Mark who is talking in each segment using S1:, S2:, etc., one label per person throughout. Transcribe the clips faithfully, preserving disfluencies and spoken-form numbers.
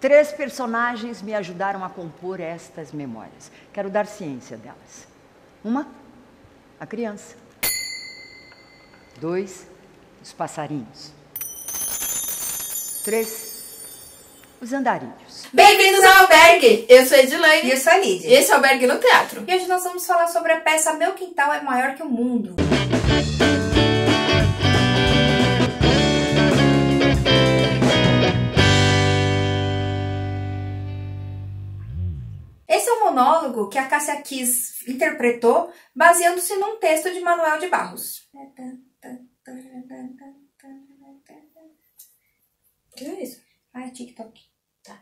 S1: Três personagens me ajudaram a compor estas memórias. Quero dar ciência delas. Uma, a criança. Dois, os passarinhos. Três, os andarilhos.
S2: Bem-vindos ao Albergue! Eu sou a Edilane.
S3: E eu sou a Lídia.
S2: E esse é o Albergue no Teatro.
S3: E hoje nós vamos falar sobre a peça Meu Quintal é Maior que o Mundo. Esse é um monólogo que a Cássia Kiss interpretou baseando-se num texto de Manuel de Barros.
S2: O que é isso?
S3: Ah, é TikTok.
S2: Tá.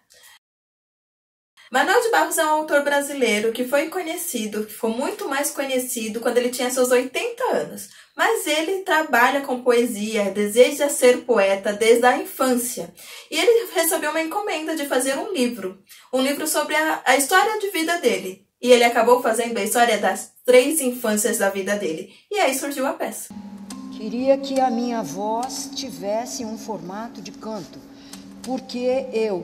S2: Manuel de Barros é um autor brasileiro que foi conhecido, que ficou muito mais conhecido quando ele tinha seus oitenta anos. Mas ele trabalha com poesia, deseja ser poeta desde a infância. E ele recebeu uma encomenda de fazer um livro, um livro sobre a, a história de vida dele. E ele acabou fazendo a história das três infâncias da vida dele. E aí surgiu a peça.
S1: Queria que a minha voz tivesse um formato de canto, porque eu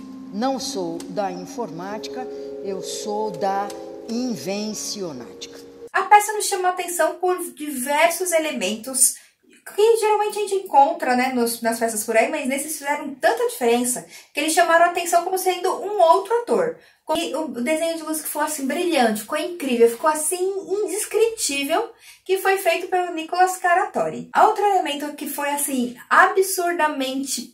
S1: não sou da informática, eu sou da invencionática.
S3: A peça nos chama a atenção por diversos elementos que geralmente a gente encontra, né, nos, nas peças por aí, mas nesses fizeram tanta diferença que eles chamaram a atenção como sendo um outro ator. E o desenho de luz ficou assim brilhante, ficou incrível, ficou assim indescritível, que foi feito pelo Nicolas Caratori. Outro elemento que foi assim absurdamente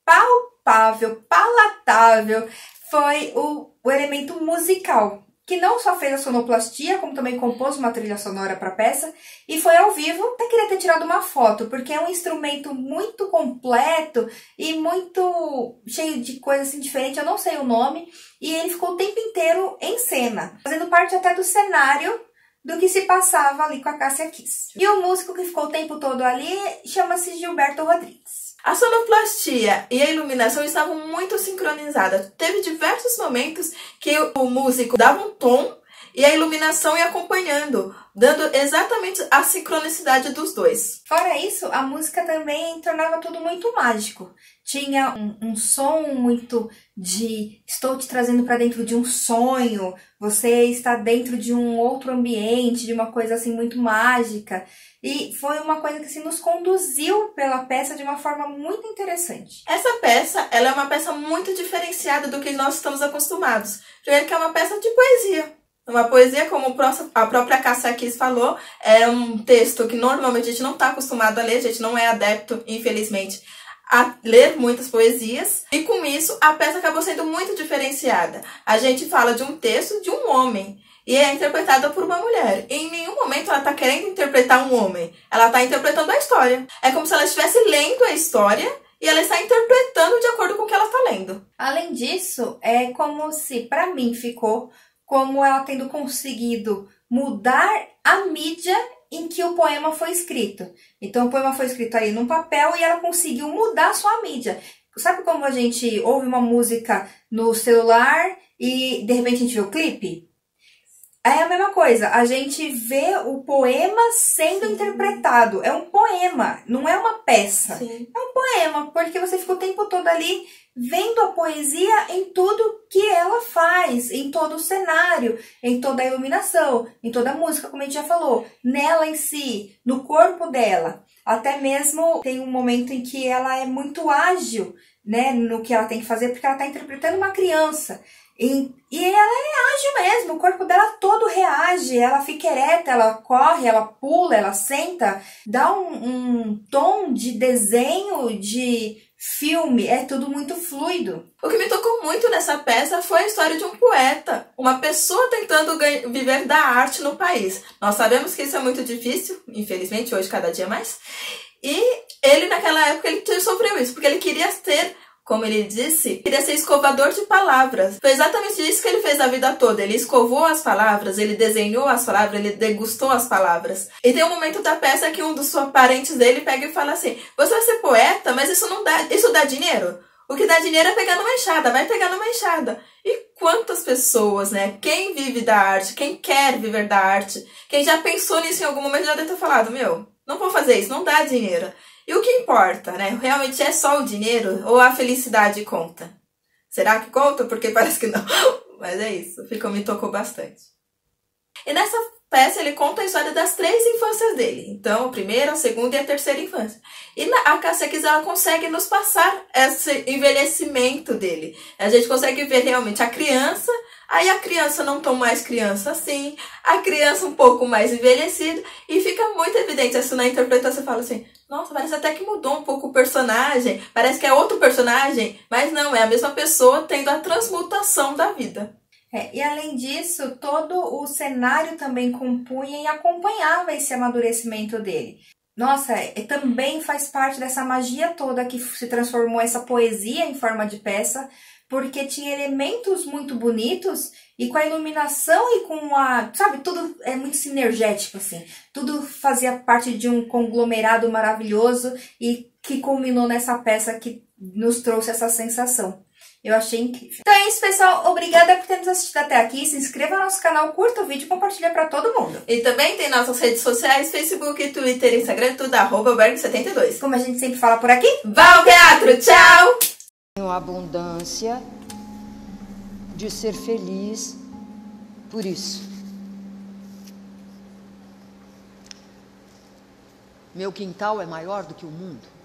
S3: palpável, palatável, foi o, o elemento musical, que não só fez a sonoplastia, como também compôs uma trilha sonora para a peça, e foi ao vivo. Até queria ter tirado uma foto, porque é um instrumento muito completo e muito cheio de coisa assim diferente, eu não sei o nome, e ele ficou o tempo inteiro em cena, fazendo parte até do cenário do que se passava ali com a Cássia Kiss. E o músico que ficou o tempo todo ali chama-se Gilberto Rodrigues.
S2: A sonoplastia e a iluminação estavam muito sincronizadas. Teve diversos momentos que o músico dava um tom e a iluminação ia acompanhando, dando exatamente a sincronicidade dos dois.
S3: Fora isso, a música também tornava tudo muito mágico. Tinha um, um som muito de estou te trazendo para dentro de um sonho, você está dentro de um outro ambiente, de uma coisa assim muito mágica. E foi uma coisa que assim, nos conduziu pela peça de uma forma muito interessante.
S2: Essa peça, ela é uma peça muito diferenciada do que nós estamos acostumados. Primeiro que é uma peça de poesia. Uma poesia, como a própria Cássia Kiss falou, é um texto que normalmente a gente não está acostumado a ler, a gente não é adepto, infelizmente, a ler muitas poesias. E com isso, a peça acabou sendo muito diferenciada. A gente fala de um texto de um homem. E é interpretada por uma mulher. E em nenhum momento ela está querendo interpretar um homem. Ela está interpretando a história. É como se ela estivesse lendo a história e ela está interpretando de acordo com o que ela está lendo.
S3: Além disso, é como se, para mim, ficou como ela tendo conseguido mudar a mídia em que o poema foi escrito. Então o poema foi escrito ali num papel e ela conseguiu mudar a sua mídia. Sabe como a gente ouve uma música no celular e de repente a gente vê o clipe? É a mesma coisa, a gente vê o poema sendo Sim. interpretado. É um poema, não é uma peça.
S2: Sim.
S3: É um poema, porque você fica o tempo todo ali vendo a poesia em tudo que ela faz, em todo o cenário, em toda a iluminação, em toda a música, como a gente já falou, nela em si, no corpo dela. Até mesmo tem um momento em que ela é muito ágil, né, no que ela tem que fazer, porque ela está interpretando uma criança. E, e ela é ágil mesmo, o corpo dela todo reage, ela fica ereta, ela corre, ela pula, ela senta, dá um, um tom de desenho, de filme, é tudo muito fluido.
S2: O que me tocou muito nessa peça foi a história de um poeta, uma pessoa tentando viver da arte no país. Nós sabemos que isso é muito difícil, infelizmente, hoje cada dia mais. E ele naquela época ele sofreu isso, porque ele queria ter, como ele disse, queria ser escovador de palavras. Foi exatamente isso que ele fez a vida toda. Ele escovou as palavras, ele desenhou as palavras, ele degustou as palavras. E tem um momento da peça que um dos parentes dele pega e fala assim: você vai ser poeta, mas isso não dá, isso dá dinheiro? O que dá dinheiro é pegar numa enxada, vai pegar numa enxada. E quantas pessoas, né? Quem vive da arte, quem quer viver da arte, quem já pensou nisso em algum momento já deve ter falado: meu, não vou fazer isso, não dá dinheiro. E o que importa, né? Realmente é só o dinheiro ou a felicidade conta? Será que conta? Porque parece que não. Mas é isso, ficou, me tocou bastante. E nessa peça ele conta a história das três infâncias dele. Então, a primeira, a segunda e a terceira infância. E na, a Cássia Kiss, ela consegue nos passar esse envelhecimento dele. A gente consegue ver realmente a criança, aí a criança não tão mais criança assim, a criança um pouco mais envelhecida, e fica muito evidente assim na interpretação. Você fala assim, nossa, parece até que mudou um pouco o personagem, parece que é outro personagem, mas não, é a mesma pessoa tendo a transmutação da vida.
S3: É, e além disso, todo o cenário também compunha e acompanhava esse amadurecimento dele. Nossa, é, também faz parte dessa magia toda que se transformou essa poesia em forma de peça, porque tinha elementos muito bonitos e com a iluminação e com a... Sabe, tudo é muito sinergético, assim. Tudo fazia parte de um conglomerado maravilhoso e que culminou nessa peça que nos trouxe essa sensação. Eu achei incrível. Então é isso, pessoal. Obrigada por ter nos assistido até aqui. Se inscreva no nosso canal, curta o vídeo e compartilha para todo mundo.
S2: E também tem nossas redes sociais, Facebook, Twitter, Instagram, tudo arroba albergue setenta e dois.
S3: Como a gente sempre fala por aqui,
S2: vá ao teatro! Tchau!
S1: Tenho a abundância de ser feliz por isso. Meu quintal é maior do que o mundo.